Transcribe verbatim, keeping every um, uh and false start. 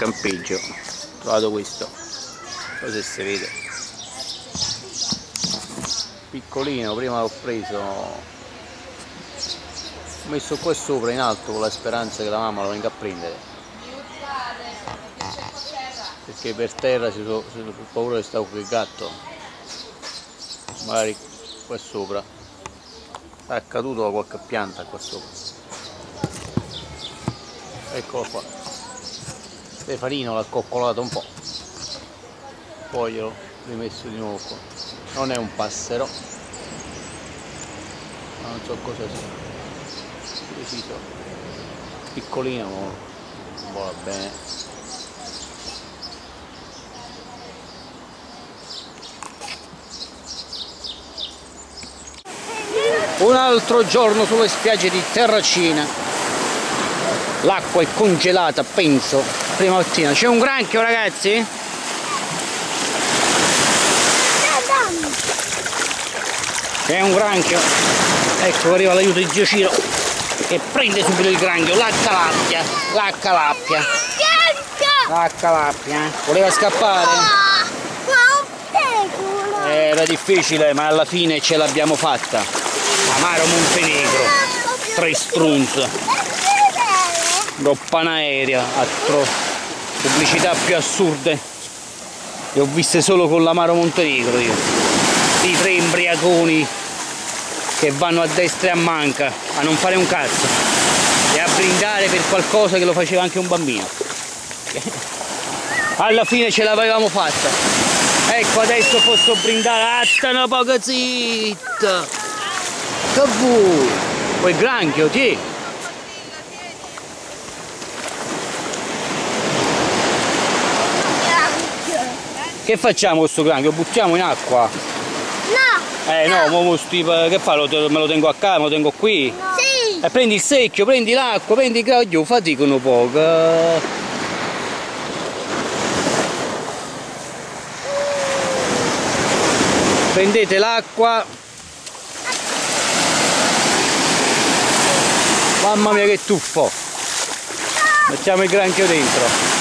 campeggio ho trovato questo, non so se si vede, piccolino. Prima l'ho preso, ho messo qua sopra in alto con la speranza che la mamma lo venga a prendere, perché per terra si so, ho paura che stavo con il gatto, magari qua sopra è caduto da qualche pianta qua sopra. Eccolo qua, Stefanino l'ha coccolato un po', poi gliel'ho rimesso di nuovo qua. Non è un passero, ma non so cosa sia preciso, piccolino, ma va bene. Un altro giorno sulle spiagge di Terracina, l'acqua è congelata, penso, prima mattina. C'è un granchio, ragazzi? C'è un granchio, ecco arriva l'aiuto di zio Ciro che prende subito il granchio, la calappia, la calappia, la calappia, eh. Voleva scappare? Era difficile, ma alla fine ce l'abbiamo fatta. Amaro Montenegro, tre strunz, roppana aerea, altro pubblicità più assurde le ho viste solo con l'Amaro Montenegro io, i tre imbriaconi che vanno a destra e a manca a non fare un cazzo e a brindare per qualcosa che lo faceva anche un bambino. Alla fine ce l'avevamo fatta, ecco adesso posso brindare. Atta una poca zitta, che vuoi? Quel granchio, ti? Che facciamo con questo granchio? Lo buttiamo in acqua? No! Eh no, mo, mo sti, che fa? Lo, me lo tengo a casa, me lo tengo qui? No. Sì! E eh, prendi il secchio, prendi l'acqua, prendi il granchio, faticano poco. Prendete l'acqua. Mamma mia che tuffo! Mettiamo il granchio dentro.